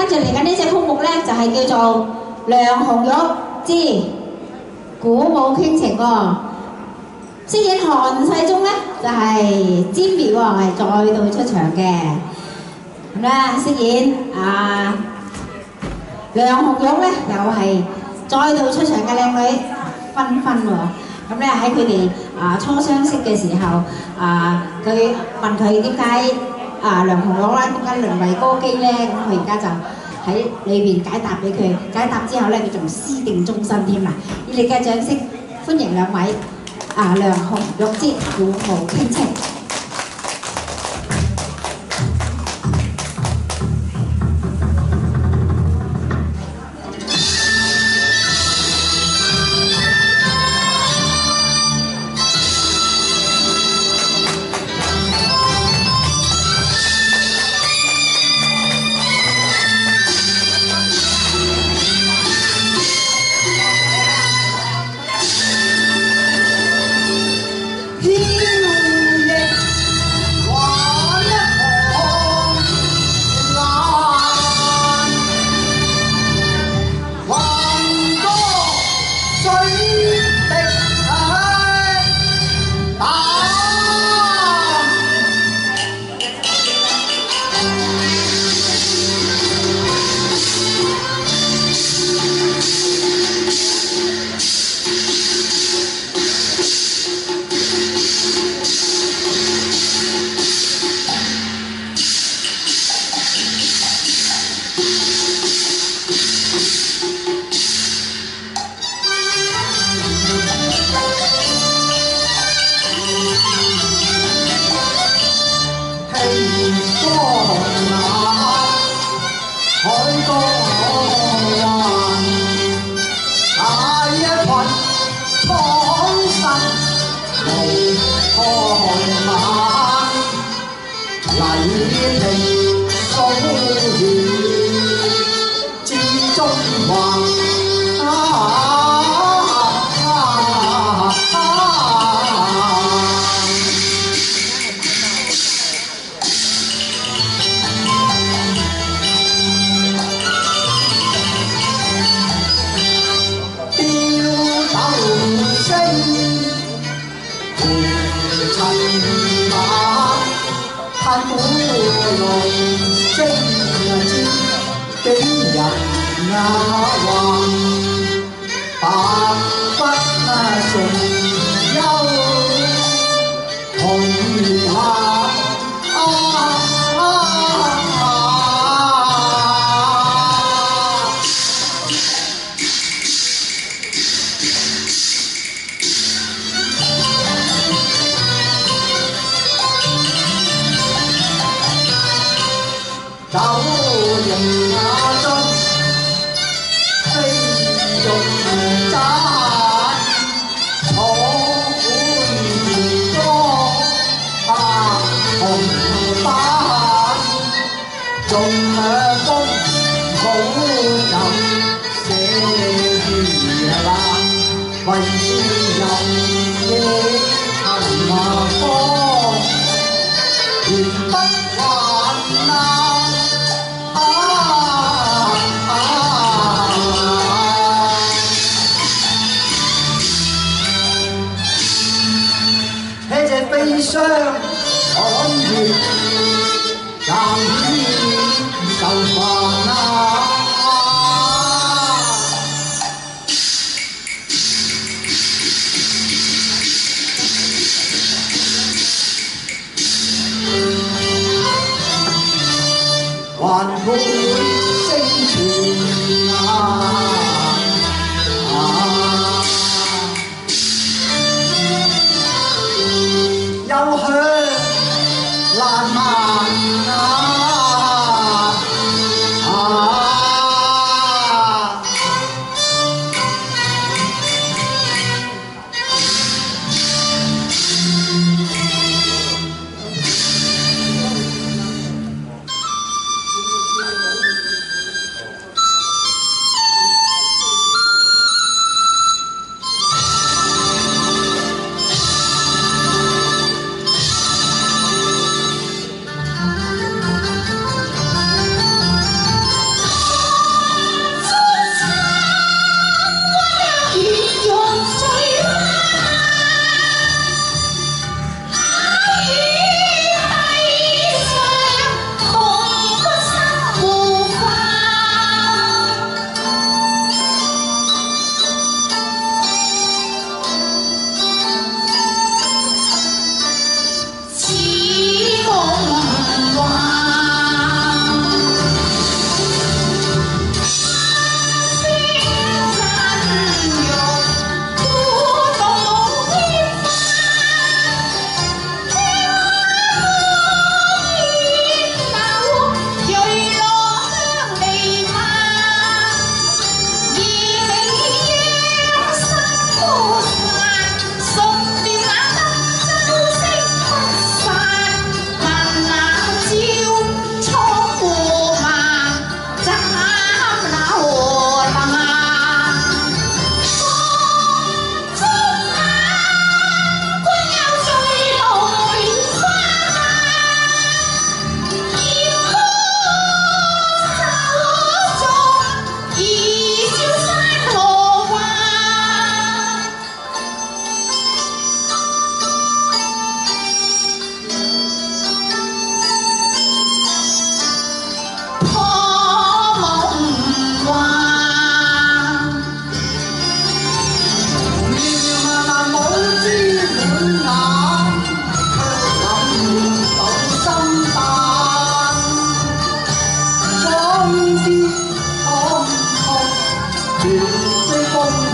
住嚟緊呢隻曲目咧，就係叫做《梁紅玉之鼓舞傾情》喎。飾演韓世忠咧就係Jimmy喎，係再度出場嘅。咁咧飾演梁紅玉咧又係再度出場嘅靚女芬芬喎。咁咧喺佢哋初相識嘅時候，佢問佢點解梁紅玉啦點解淪為歌姬咧？咁佢而家就喺裏邊解答俾佢，解答之後咧佢仲私定終身添啊！熱烈嘅掌聲歡迎兩位梁紅玉之鼓舞傾情。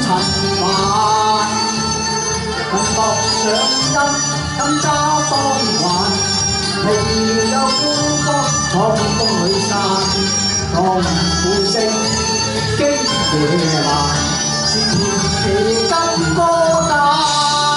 塵寰，更搏上金揸當還，未有孤芳闖風裏散，當呼聲經野蠻，是田地金歌誕。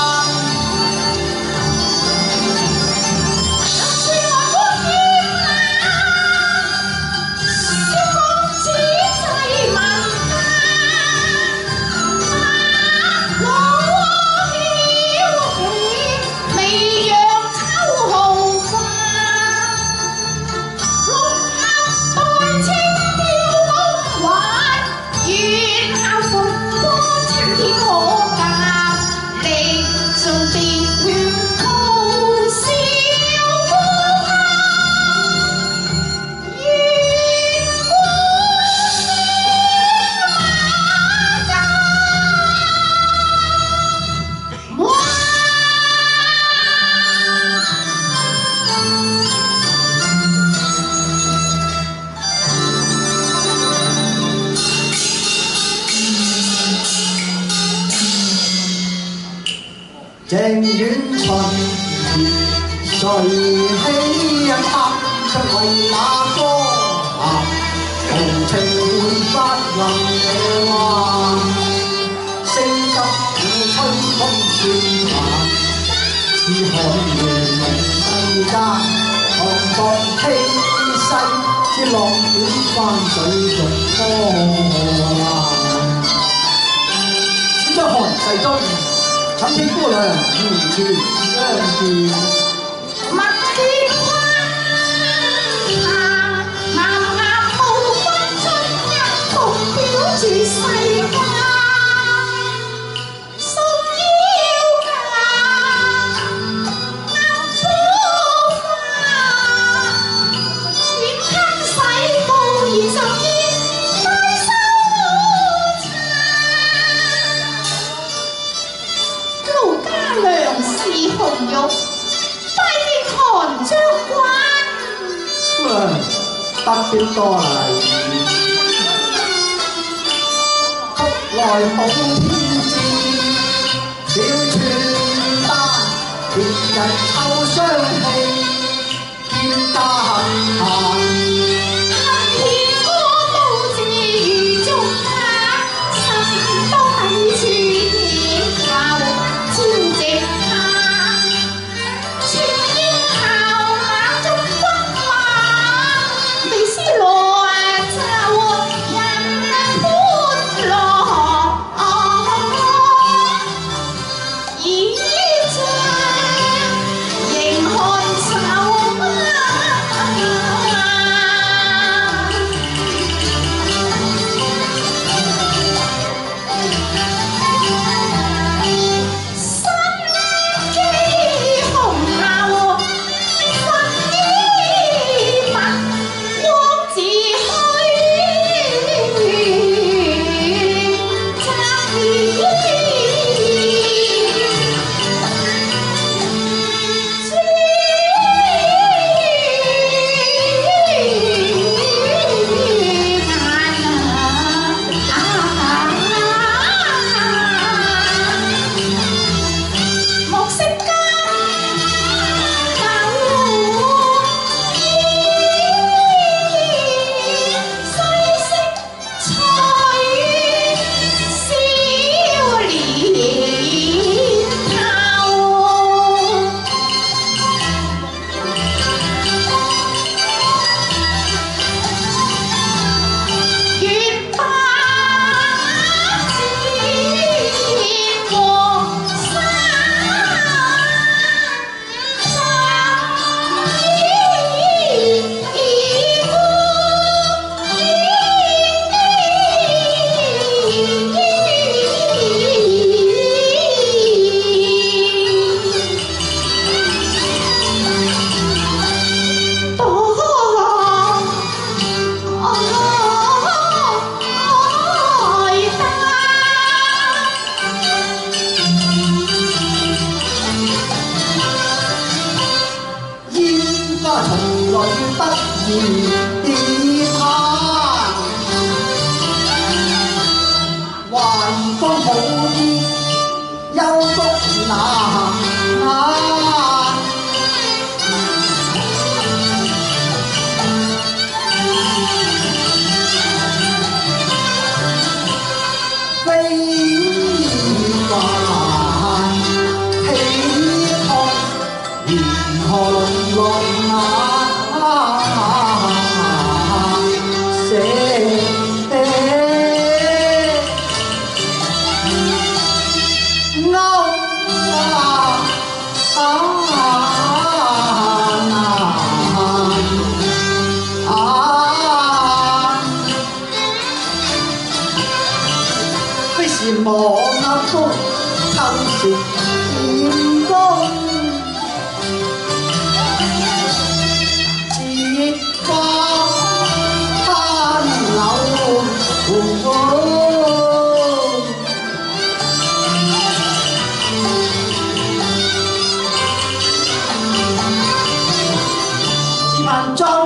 靜遠巡視，誰起人踏出為那歌啊？豪情換發雲野幻，聲急鼓吹風雪寒，似海洋夢世間，昂蕩氣勢，似浪捲翻水逐波瀾。此在寒世中。 曾聽姑娘如前相見， 墨見花，南亞無分進入，同表住世間，送腰間，銀波花，錢坑洗布現上煙，大收茶。 梁氏紅玉，拜見韓將軍。 得標多禮，給來好天志，小串丹，別人臭相氣，見家閒。 迎寒愁。 望那風透蝕天光，節花攀柳自問中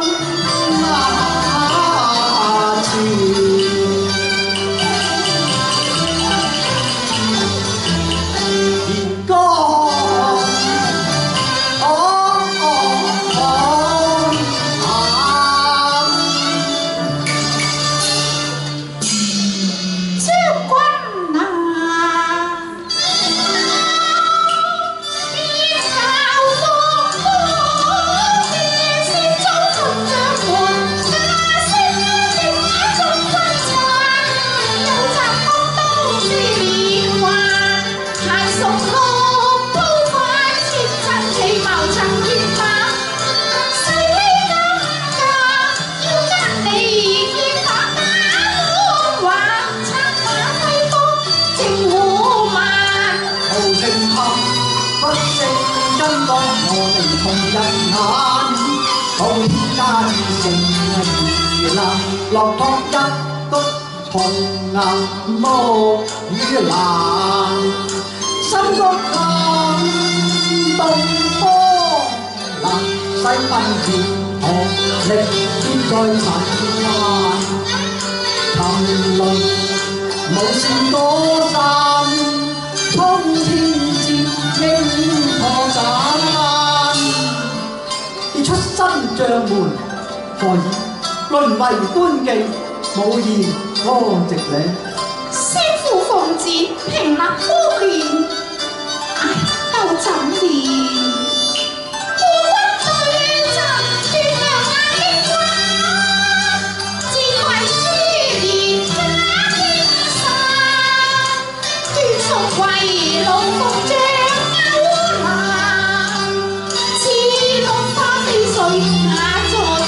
落湯一督重銀木與蘭，心谷南東方，南西分別學力必在塵寰，沉淪無線歌散，通天節應破散，結出新將門，何以？淪為官妓，冇言歌直領。 師父奉旨平立夫亂，唉，鬥怎練？孤軍對陣，斷梁眼的關，自為朱顏假天山，斷屬為龍鳳將勾欄，似綠花飛水雅盡。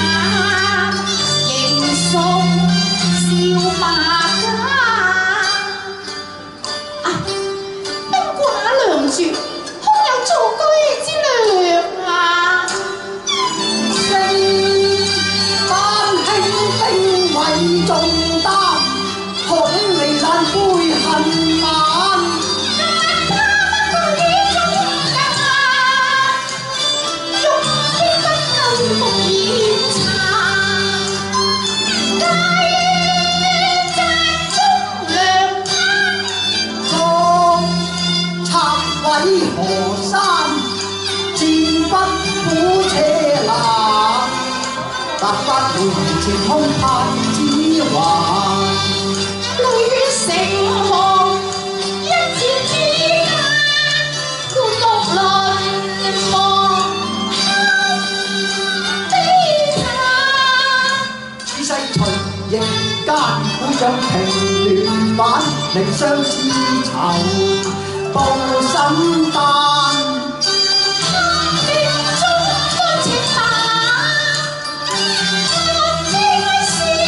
笑馬家啊，冰寡良絕，空有造居之量啊！ 勝班輕兵為重擔，恐離散杯恨晚。 但他不與中間，欲天不夠復現殘。 河山戰不苦車難，踏不回前空盼子還。 淚成河，一箭之間，孤獨淪亡悲嘆。 此世隨逆間，鼓掌平亂反，靈相知仇。報心丹， 他的中多情淡，莫知是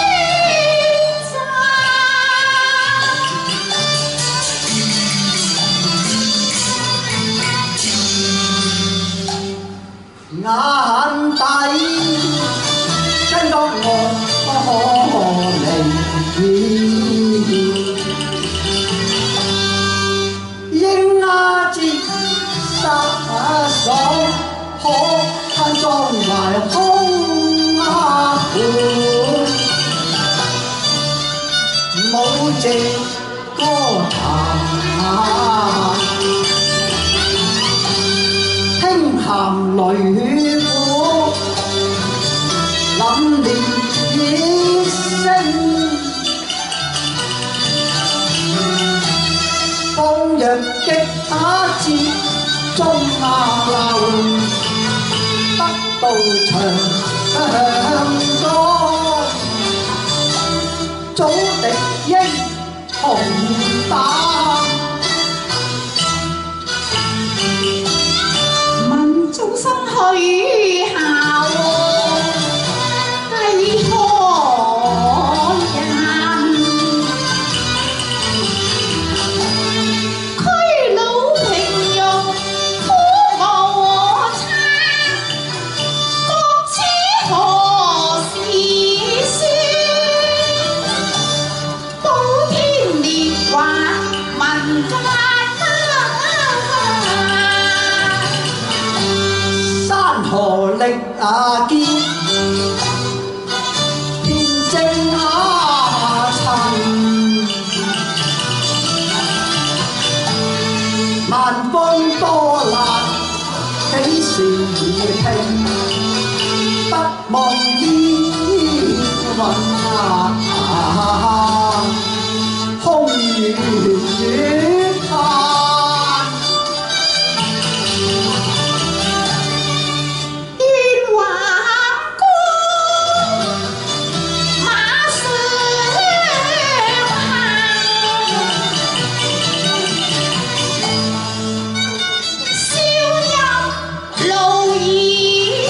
眼底跟當我離所可盼壯懷空盤，冇藉歌彈，輕含淚苦，凜冽熱聲，放若擊打節。中下流得到長歌，早敵英雄打。 問眾生去下為何人？ 的劍，偏正塵。萬般多難，幾時平？不望煙雲空如月盼。 願華光，馬上行，燒入路兒。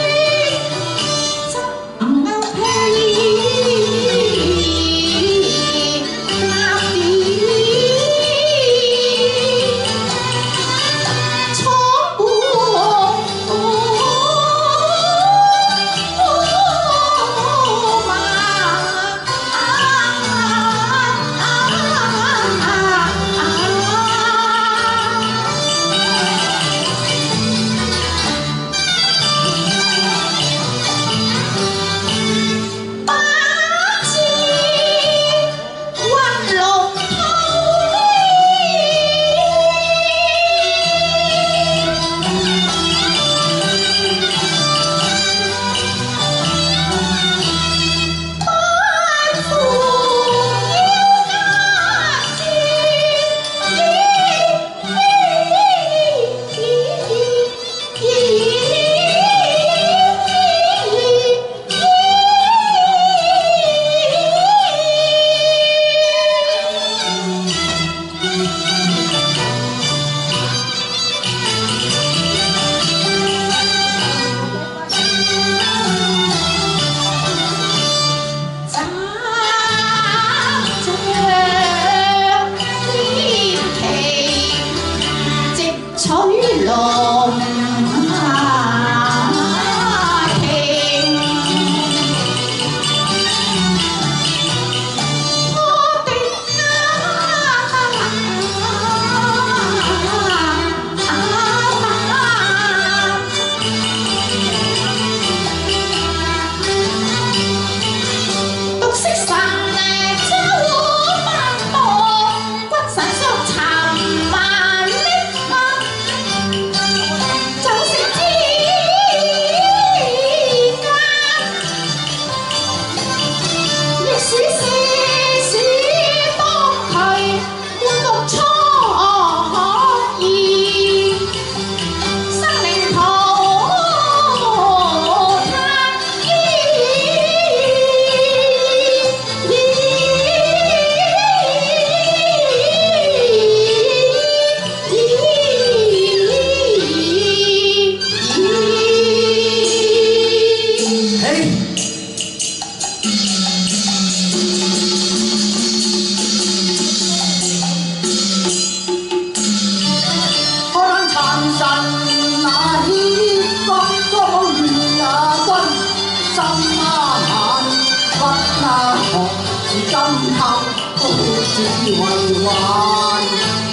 為患，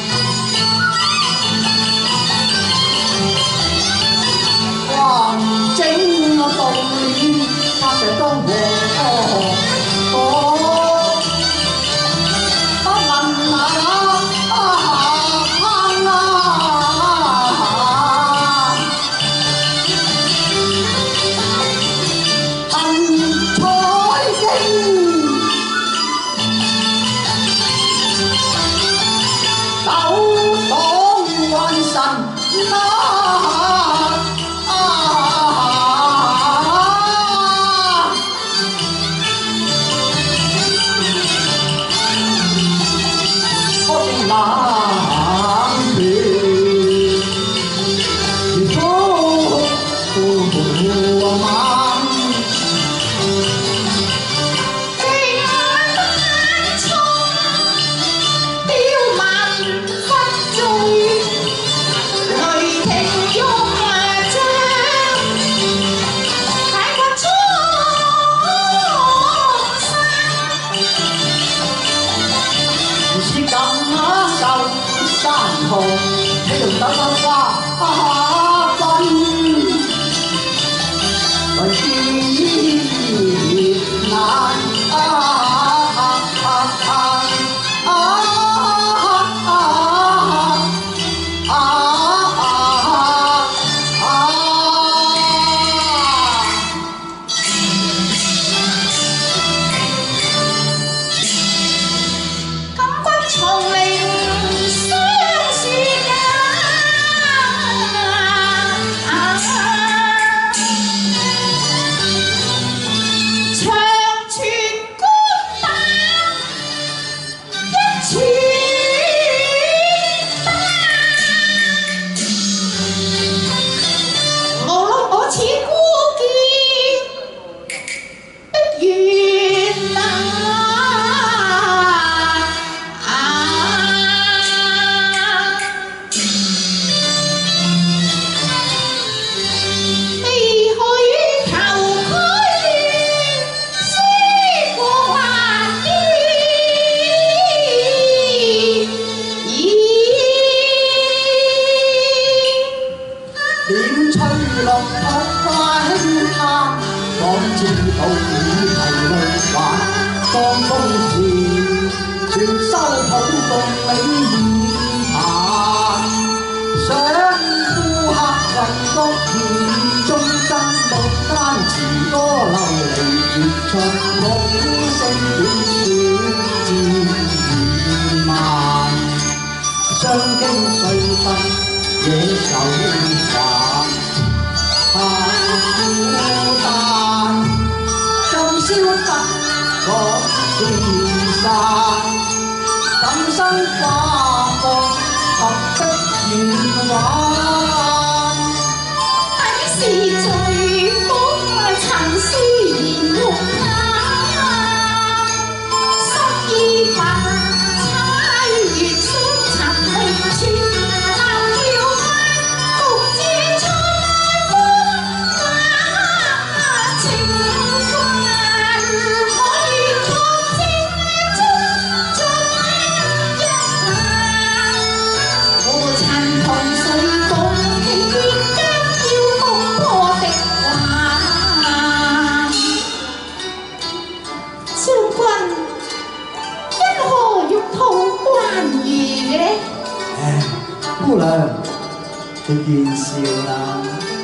還整動了他石當和不問野手還孤單，今宵得講是散，今生花放合的願玩。 是最苦曾思然木他，心意白猜月星塵力穿，留條愛獨自吹風化情分，可以確證出盡一晚，無塵同誰共期結。將軍因何欲討關羽嘅呢？ 姑娘，你見笑啦。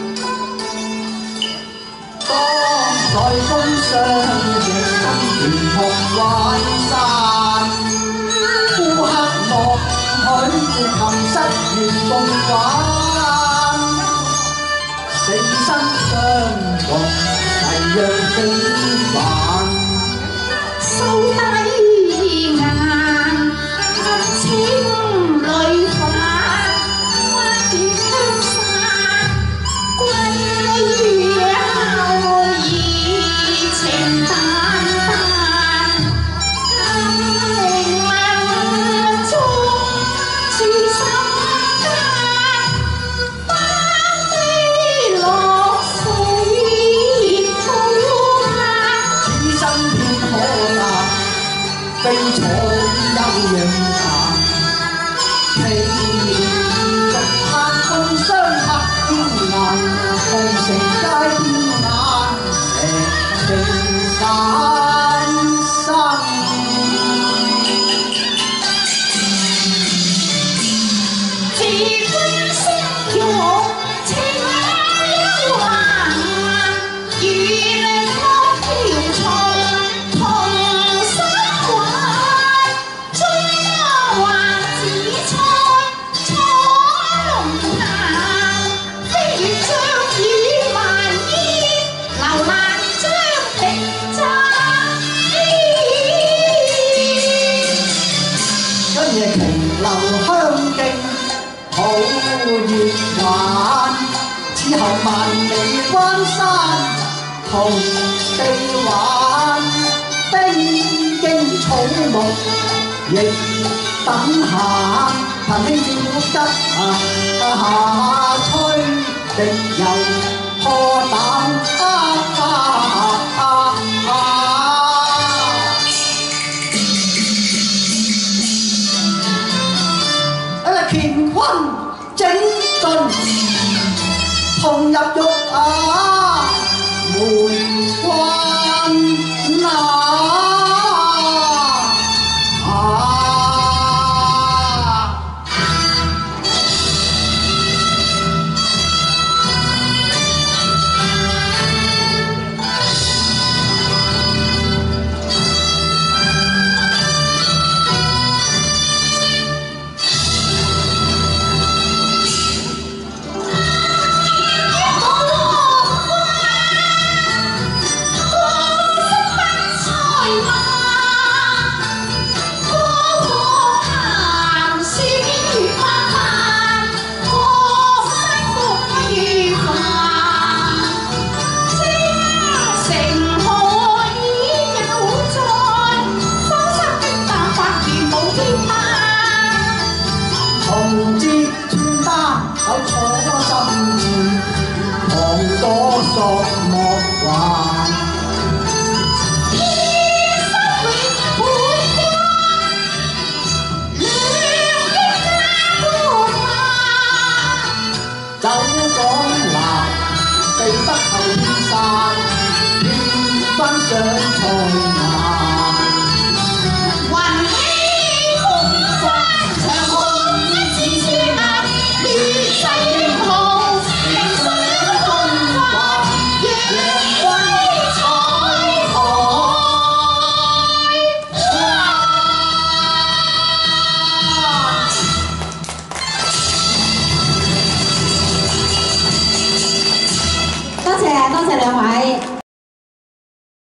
當在風霜亦心田同幻散，烏黑莫許琴瑟願共玩，死生相共誓約非凡。 手低眼，情淚泛，花葉香散，歸於後已情淡淡，明亮中是心間，花飛落水土下， 此生偏可難，非草幽影殘。其俗客共相客天顏，共成街天眼，石情散生。 自歡惜玉情幽幻，如令我條蟲同心懷，中華紫菜楚龍潭，飛越將與萬煙，流難將敵詐今夜瓊樓香徑好月環，此後萬里關山同地玩，冰經草木亦等閒，憑輕照吉下吹，敵又破膽乾坤整盡，同入玉梅花。